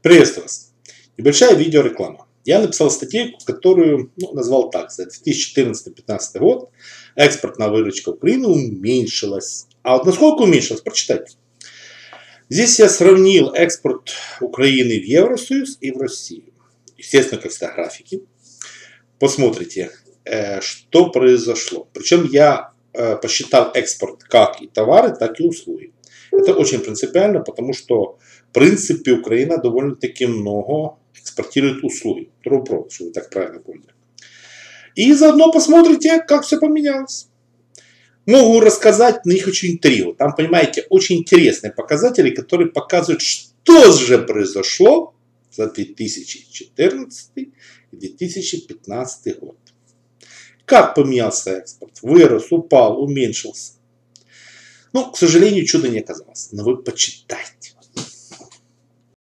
Приветствую вас. Небольшая видеореклама. Я написал статейку, которую назвал так. За 2014-2015 год экспортная выручка Украины уменьшилась. А вот насколько уменьшилась, прочитайте. Здесь я сравнил экспорт Украины в Евросоюз и в Россию. Естественно, как всегда, графики. Посмотрите, что произошло. Причем я посчитал экспорт как и товары, так и услуги. Это очень принципиально, потому что в принципе Украина довольно-таки много экспортирует услуги. Трубопровод, чтобы вы так правильно поняли. И заодно посмотрите, как все поменялось. Могу рассказать, но их очень интригу. Там, понимаете, очень интересные показатели, которые показывают, что же произошло за 2014 и 2015 год. Как поменялся экспорт? Вырос, упал, уменьшился. К сожалению, чуда не оказалось. Но вы почитайте.